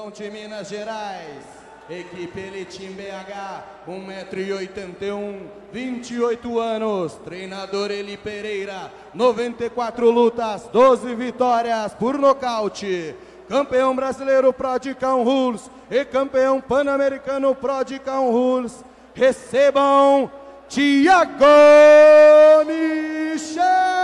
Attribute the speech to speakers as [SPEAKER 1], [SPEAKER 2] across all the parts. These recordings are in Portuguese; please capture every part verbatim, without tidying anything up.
[SPEAKER 1] Horizonte, Minas Gerais. Equipe Elite em B H, um metro e oitenta e um, vinte e oito anos. Treinador Eli Pereira, noventa e quatro lutas, doze vitórias por nocaute. Campeão brasileiro Prodicão Rules e campeão pan-americano Prodicão Rules. Recebam Thiago Michel!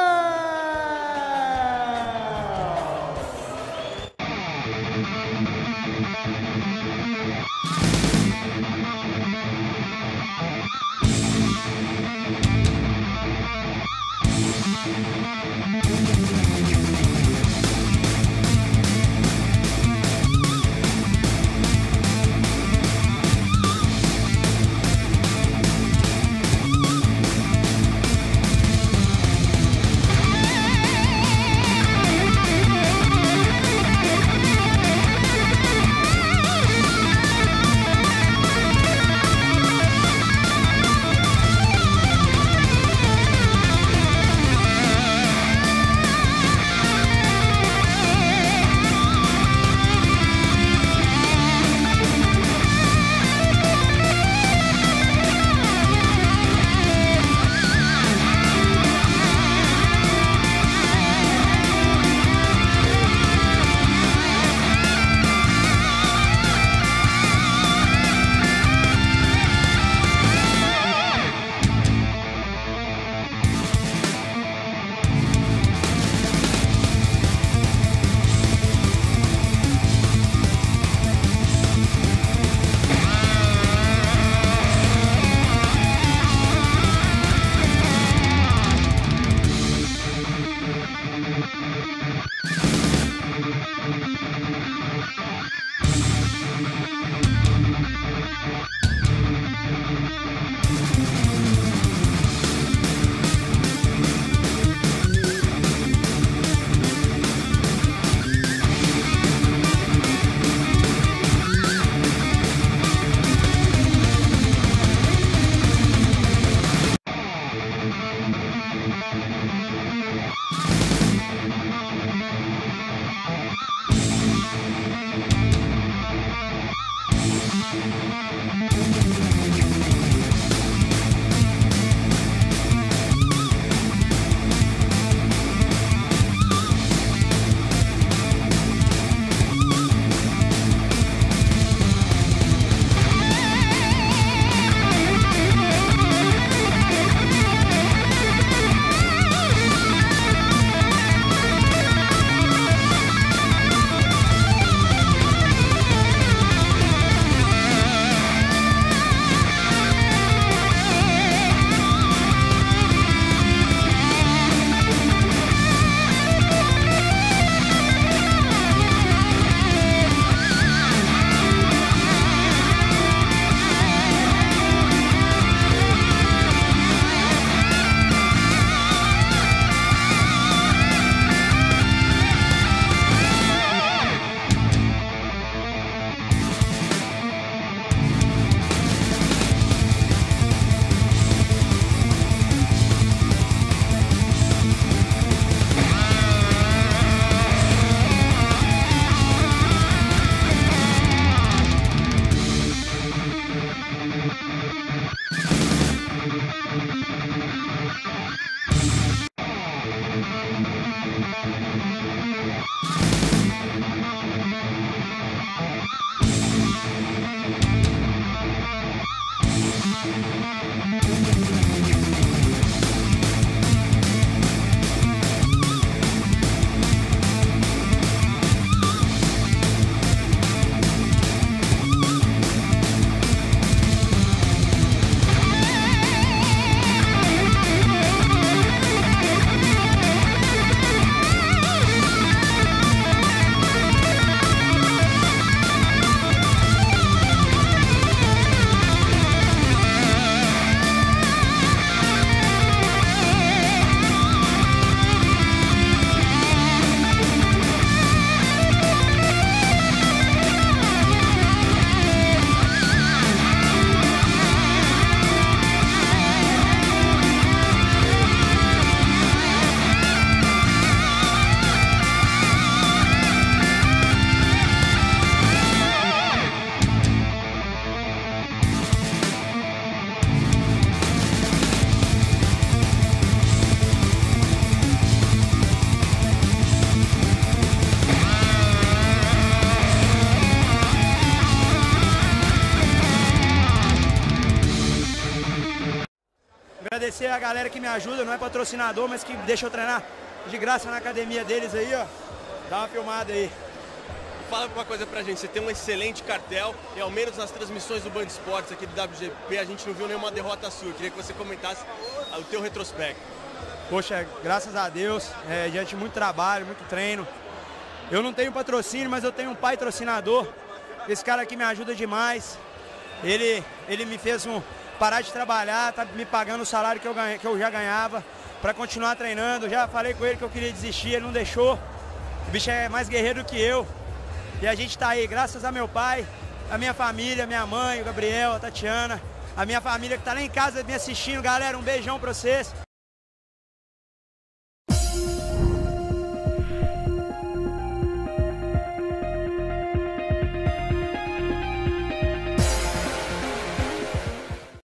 [SPEAKER 2] agradecer a galera que me ajuda, não é patrocinador, mas que deixa eu treinar de graça na academia deles aí, ó. Dá uma filmada aí.
[SPEAKER 3] Fala uma coisa pra gente, você tem um excelente cartel e ao menos nas transmissões do Band Esportes aqui do W G P a gente não viu nenhuma derrota sua. Eu queria que você comentasse o teu retrospecto.
[SPEAKER 2] Poxa, graças a Deus, é, diante de muito trabalho, muito treino. Eu não tenho patrocínio, mas eu tenho um patrocinador. Esse cara aqui me ajuda demais. Ele, ele me fez um, parar de trabalhar, tá me pagando o salário que eu, ganha, que eu já ganhava para continuar treinando. Já falei com ele que eu queria desistir, ele não deixou. O bicho é mais guerreiro do que eu. E a gente tá aí, graças a meu pai, a minha família, minha mãe, o Gabriel, a Tatiana, a minha família que tá lá em casa me assistindo. Galera, um beijão pra vocês.